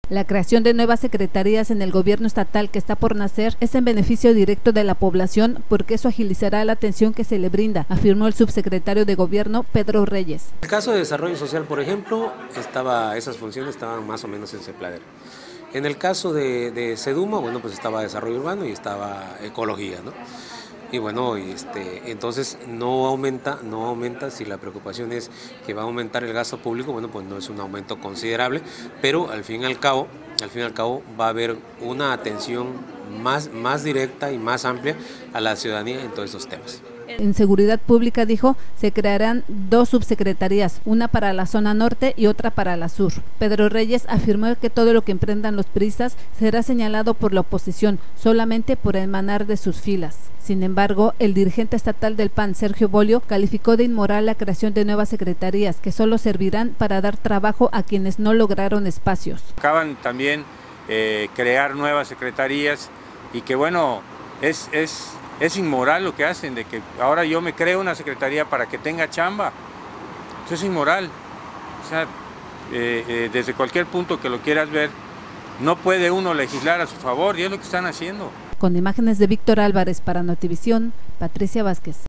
La creación de nuevas secretarías en el gobierno estatal que está por nacer es en beneficio directo de la población porque eso agilizará la atención que se le brinda, afirmó el subsecretario de Gobierno Pedro Reyes. En el caso de desarrollo social, por ejemplo, esas funciones estaban más o menos en CEPLADER. En el caso de SEDUMA, bueno, pues estaba desarrollo urbano y estaba ecología, ¿no? Y bueno, entonces no aumenta, si la preocupación es que va a aumentar el gasto público, bueno, pues no es un aumento considerable, pero al fin y al cabo va a haber una atención más directa y más amplia a la ciudadanía en todos esos temas. En Seguridad Pública, dijo, se crearán 2 subsecretarías, una para la zona norte y otra para la sur. Pedro Reyes afirmó que todo lo que emprendan los priistas será señalado por la oposición, solamente por emanar de sus filas. Sin embargo, el dirigente estatal del PAN, Sergio Bolio, calificó de inmoral la creación de nuevas secretarías que solo servirán para dar trabajo a quienes no lograron espacios. Acaban también crear nuevas secretarías y que bueno, es inmoral lo que hacen, de que ahora yo me creo una secretaría para que tenga chamba. Eso es inmoral. O sea, desde cualquier punto que lo quieras ver, no puede uno legislar a su favor y es lo que están haciendo. Con imágenes de Víctor Álvarez para Notivisión, Patricia Vázquez.